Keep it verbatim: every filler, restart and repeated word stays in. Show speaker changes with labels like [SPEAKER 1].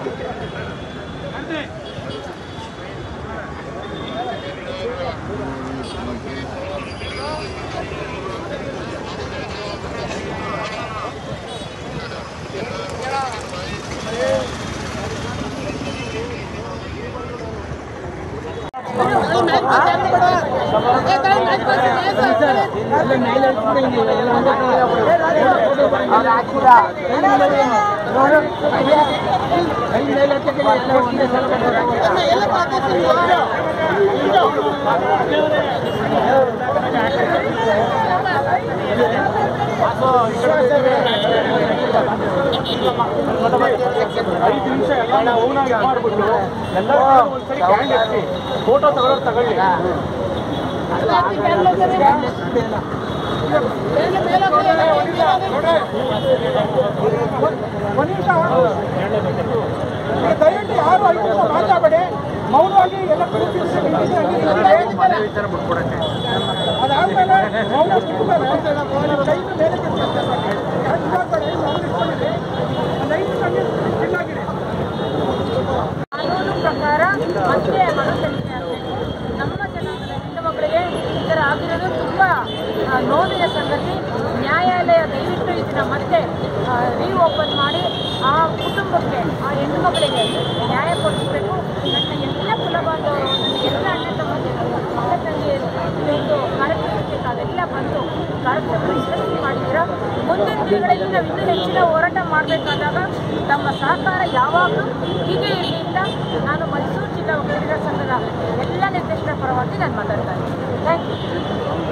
[SPEAKER 1] ಐದು ನಿಮಿಷ ಎಲ್ಲ ಓನಾಗಿ ಮಾಡ್ಬಿಟ್ಟು ಎಲ್ಲರೂ ಒಂದ್ಸರಿ ಕ್ಯಾಂಡ್ ಎತ್ತಿ ಫೋಟೋ ತಗೊಳ್ಳೋರು ತಗೊಳ್ಳಿ.
[SPEAKER 2] ದಯವಿಟ್ಟು ಯಾರು ಐದು ನಿಮಿಷ ಮಾತಾಡಬೇಡಿ, ಮೌನವಾಗಿ ಎಲ್ಲ ಅದಾದ್ಮೇಲೆ ಮೌನ
[SPEAKER 3] ಕಾನೂನು ಪ್ರಕಾರ ಮತ್ತೆ ಮರುಸಲ್ಲಿಕೆ ಆಗಬೇಕು. ನಮ್ಮ ಜನಾಂಗದ ಹೆಣ್ಣು ಮಕ್ಕಳಿಗೆ ಈ ಥರ ಆಗಿರೋದು ತುಂಬ ನೋವಿನ ಸಂಗತಿ. ನ್ಯಾಯಾಲಯ ದಯವಿಟ್ಟು ಇದನ್ನ ಮತ್ತೆ ರೀಓಪನ್ ಮಾಡಿ ಆ ಕುಟುಂಬಕ್ಕೆ, ಆ ಹೆಣ್ಣು ಮಕ್ಕಳಿಗೆ ನ್ಯಾಯ ಕೊಡಿಸಬೇಕು. ನನ್ನ ಎಲ್ಲ ಕುಲ ಬಾಂಧವರು, ನನ್ನ ಎಲ್ಲ ಅಣ್ಣ ತಮ್ಮಂದಿರು, ಅಕ್ಕ ತಂಗಿಯರು ಇದೊಂದು ಕಾರ್ಯಕ್ರಮಕ್ಕೆ ತಾವೆಲ್ಲ ಬಂದು ಕಾರ್ಯಕ್ರಮ ಯಶಸ್ವಿ ಮಾಡಿದ್ದೀರಾ. ಮುಂದಿನ ದಿನಗಳಲ್ಲಿ ನಾವು ಇನ್ನೂ ಹೆಚ್ಚಿನ ಹೋರಾಟ ಮಾಡಬೇಕಾದಾಗ ತಮ್ಮ ಸಹಕಾರ ಯಾವಾಗಲೂ ಹೀಗೆ ಇರಲಿ ಅಂತ ನಾನು ಮೈಸೂರು ಜಿಲ್ಲಾ ಒಕ್ಕಲಿಗರ ಸಂಘದ ಎಲ್ಲ ನಿರ್ದೇಶಕರ ಪರವಾಗಿ ನಾನು ಮಾತಾಡ್ತಾ ಇದ್ದೀನಿ. Thank you.